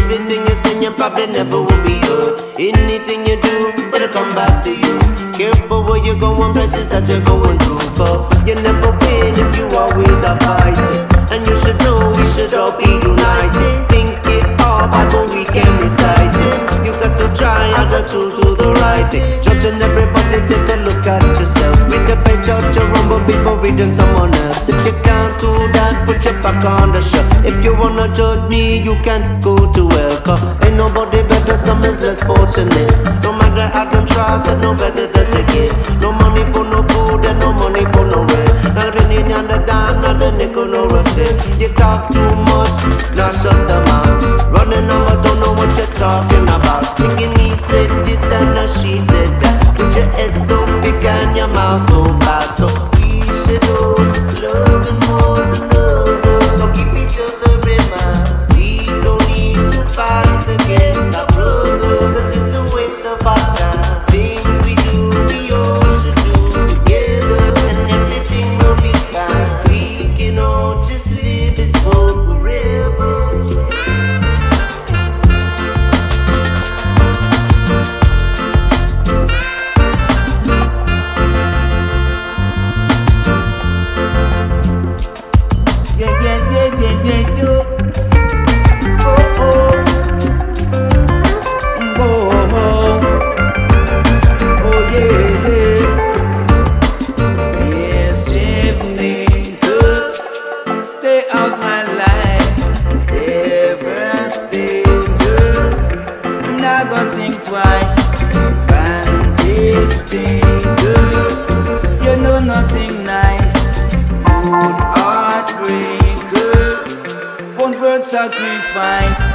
Everything you sing, you probably never will be you. Anything you do, it'll come back to you. Careful where you go and places that you're going through. For you never win if you always are fighting. And you should know we should all be united. Things get hard, but we can recite it. You got to try harder to do the right thing. Judging everybody, take a look at yourself. We can play judge or rumble before reading someone else. If you can't do that, put your back on the shelf. If you wanna judge me, you can go to hell. Cause ain't nobody better, some is less fortunate. No matter how them try, said no better does it get. No money for no food and no money for no rent. Not a penny on the dime, not a nickel, no receipt. You talk too much, now shut the mouth. Running on, but don't know what you're talking about. Singing he said this and now she said that. With your head so big and your mouth so bad. So we should all just love and more than others. So keep each other in mind. We don't need to fight against our brothers, cause it's a waste of our time. Things we do, we all should do together, and everything will be fine. We can all just live this world forever. Sacrifice,